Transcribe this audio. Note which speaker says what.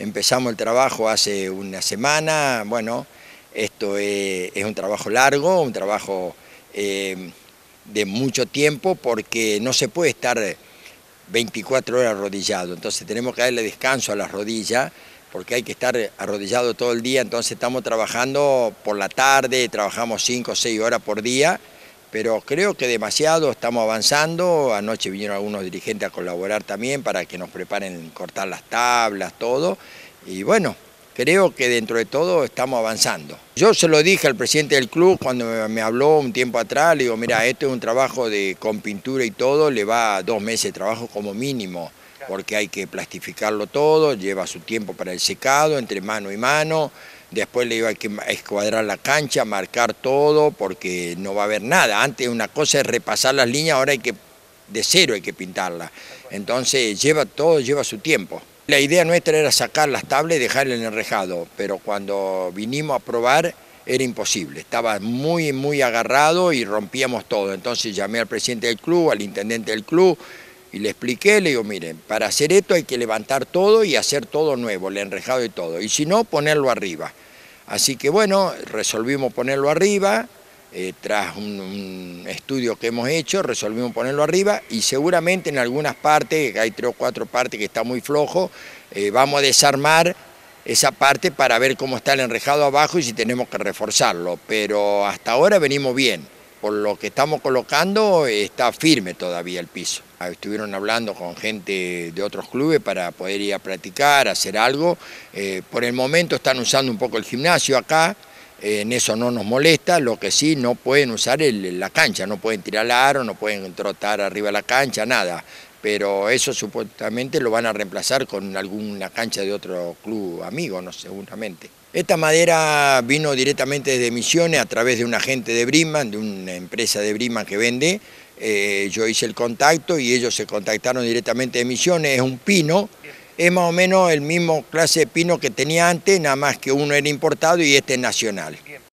Speaker 1: Empezamos el trabajo hace una semana. Bueno, esto es un trabajo largo, un trabajo de mucho tiempo, porque no se puede estar 24 horas arrodillado. Entonces tenemos que darle descanso a las rodillas, porque hay que estar arrodillado todo el día. Entonces estamos trabajando por la tarde, trabajamos 5 o 6 horas por día, pero creo que demasiado, estamos avanzando. Anoche vinieron algunos dirigentes a colaborar también para que nos preparen cortar las tablas, todo. Y bueno, creo que dentro de todo estamos avanzando. Yo se lo dije al presidente del club cuando me habló un tiempo atrás, le digo, mira, este es un trabajo con pintura y todo, le va 2 meses de trabajo como mínimo, porque hay que plastificarlo todo, lleva su tiempo para el secado, entre mano y mano. Después le iba a escuadrar la cancha, marcar todo, porque no va a haber nada. Antes una cosa es repasar las líneas, ahora de cero hay que pintarla. Entonces todo lleva su tiempo. La idea nuestra era sacar las tablas y dejarlas en el enrejado, pero cuando vinimos a probar era imposible. Estaba muy agarrado y rompíamos todo. Entonces llamé al presidente del club, al intendente del club, y le expliqué, le digo, miren, para hacer esto hay que levantar todo y hacer todo nuevo, el enrejado y todo, y si no, ponerlo arriba. Así que bueno, resolvimos ponerlo arriba, tras un estudio que hemos hecho, resolvimos ponerlo arriba, y seguramente en algunas partes, hay 3 o 4 partes que está muy flojo, vamos a desarmar esa parte para ver cómo está el enrejado abajo y si tenemos que reforzarlo, pero hasta ahora venimos bien. Por lo que estamos colocando está firme todavía el piso. Estuvieron hablando con gente de otros clubes para poder ir a practicar, hacer algo. Por el momento están usando un poco el gimnasio acá, en eso no nos molesta. Lo que sí, no pueden usar la cancha, no pueden tirar el aro, no pueden trotar arriba de la cancha, nada. Pero eso supuestamente lo van a reemplazar con alguna cancha de otro club amigo, no sé, seguramente. Esta madera vino directamente desde Misiones a través de un agente de Brinkmann, de una empresa de Brinkmann que vende. Yo hice el contacto y ellos se contactaron directamente de Misiones. Es un pino, es más o menos el mismo clase de pino que tenía antes, nada más que uno era importado y este es nacional.